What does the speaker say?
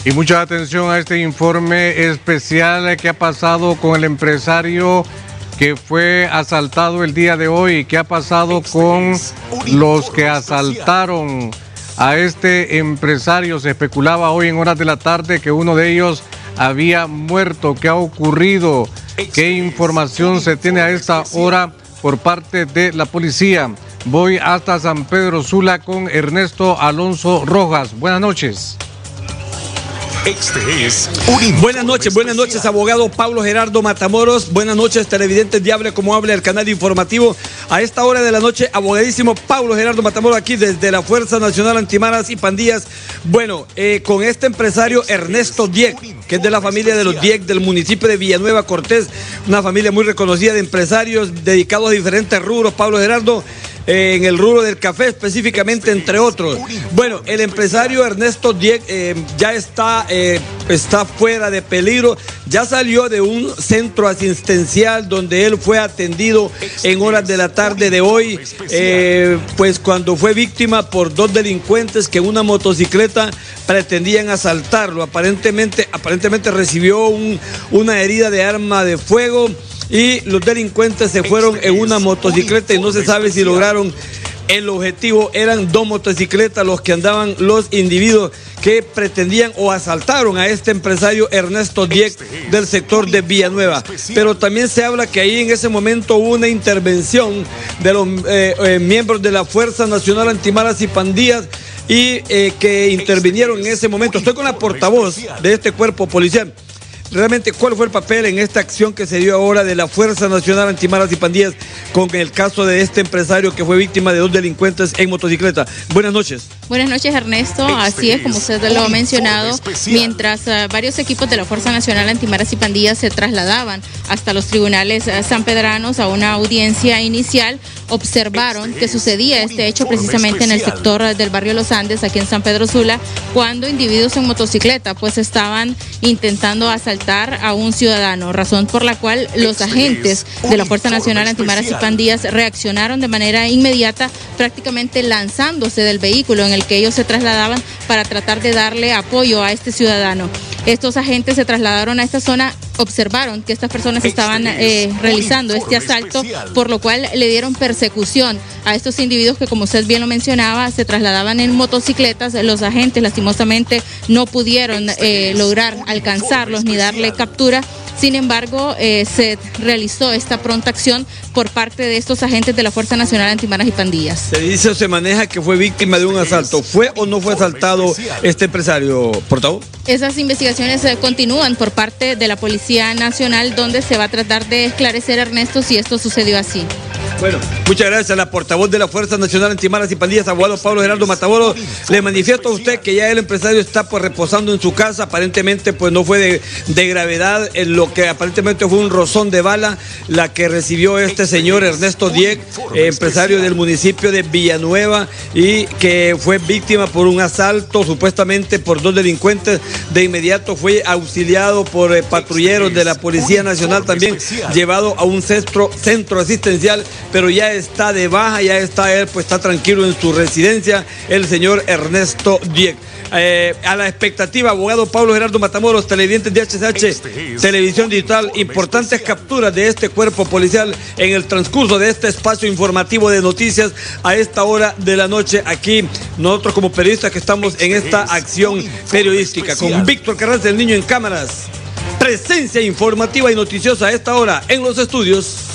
Y mucha atención a este informe especial que ha pasado con el empresario que fue asaltado el día de hoy. ¿Qué ha pasado con los que asaltaron a este empresario? Se especulaba hoy en horas de la tarde que uno de ellos había muerto. ¿Qué ha ocurrido? ¿Qué información se tiene a esta hora por parte de la policía? Voy hasta San Pedro Sula con Ernesto Alonso Rojas. Buenas noches. Buenas noches, abogado Pablo Gerardo Matamoros. Buenas noches, televidentes de Hable Como Hable, el canal informativo. A esta hora de la noche, abogadísimo Pablo Gerardo Matamoros, aquí desde la Fuerza Nacional Antimaras y Pandillas. Bueno, con este empresario Ernesto Dieck, que es de la familia de los Dieck del municipio de Villanueva Cortés, una familia muy reconocida de empresarios dedicados a diferentes rubros, Pablo Gerardo. En el rubro del café específicamente, entre otros. Bueno, el empresario Ernesto Dieck ya está fuera de peligro, ya salió de un centro asistencial donde él fue atendido en horas de la tarde de hoy, pues cuando fue víctima por dos delincuentes que en una motocicleta pretendían asaltarlo. Aparentemente recibió una herida de arma de fuego. Y los delincuentes se fueron en una motocicleta y no se sabe si lograron el objetivo. Eran dos motocicletas los que andaban los individuos que pretendían o asaltaron a este empresario Ernesto Dieck del sector de Villanueva. Pero también se habla que ahí en ese momento hubo una intervención de los miembros de la Fuerza Nacional Antimaras y Pandillas y que intervinieron en ese momento. Estoy con la portavoz de este cuerpo policial. Realmente, ¿cuál fue el papel en esta acción que se dio ahora de la Fuerza Nacional Antimaras y Pandillas con el caso de este empresario que fue víctima de dos delincuentes en motocicleta? Buenas noches. Buenas noches, Ernesto. Así es, como usted lo ha mencionado, mientras varios equipos de la Fuerza Nacional Antimaras y Pandillas se trasladaban hasta los tribunales sanpedranos a una audiencia inicial, observaron que sucedía este hecho precisamente en el sector del barrio Los Andes, aquí en San Pedro Sula, cuando individuos en motocicleta pues estaban intentando asaltar a un ciudadano, razón por la cual los agentes de la Fuerza Nacional Antimaras y Pandillas reaccionaron de manera inmediata, prácticamente lanzándose del vehículo en el que ellos se trasladaban para tratar de darle apoyo a este ciudadano. Estos agentes se trasladaron a esta zona, observaron que estas personas estaban realizando este asalto, por lo cual le dieron persecución a estos individuos que, como usted bien lo mencionaba, se trasladaban en motocicletas. Los agentes lastimosamente no pudieron lograr alcanzarlos ni darle captura. Sin embargo, se realizó esta pronta acción por parte de estos agentes de la Fuerza Nacional Antimaras y Pandillas. Se dice o se maneja que fue víctima de un asalto. ¿Fue o no fue asaltado este empresario, portavoz? Esas investigaciones continúan por parte de la Policía Nacional, donde se va a tratar de esclarecer, Ernesto, si esto sucedió así. Bueno, muchas gracias a la portavoz de la Fuerza Nacional Antimaras y Pandillas, abogado Pablo Gerardo Matamoros. Le manifiesto a usted que ya el empresario está pues reposando en su casa. Aparentemente pues no fue de gravedad, en lo que aparentemente fue un rozón de bala la que recibió este señor Ernesto Dieck, empresario del municipio de Villanueva, y que fue víctima por un asalto supuestamente por dos delincuentes. De inmediato fue auxiliado por patrulleros de la Policía Nacional, también llevado a un centro asistencial, pero ya está de baja, ya está él, pues está tranquilo en su residencia, el señor Ernesto Dieck. A la expectativa, abogado Pablo Gerardo Matamoros, televidentes de HCH, Televisión Digital, importantes capturas de este cuerpo policial en el transcurso de este espacio informativo de noticias a esta hora de la noche. Aquí nosotros como periodistas que estamos en esta acción periodística, con Víctor Carranza, el niño en cámaras, presencia informativa y noticiosa a esta hora en los estudios.